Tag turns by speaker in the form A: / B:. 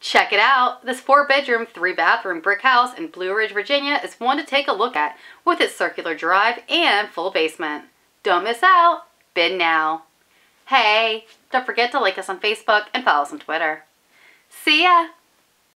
A: Check it out! This 4-bedroom, 3-bathroom brick house in Blue Ridge, Virginia is one to take a look at with its circular drive and full basement. Don't miss out! Bid now! Hey, don't forget to like us on Facebook and follow us on Twitter. See ya!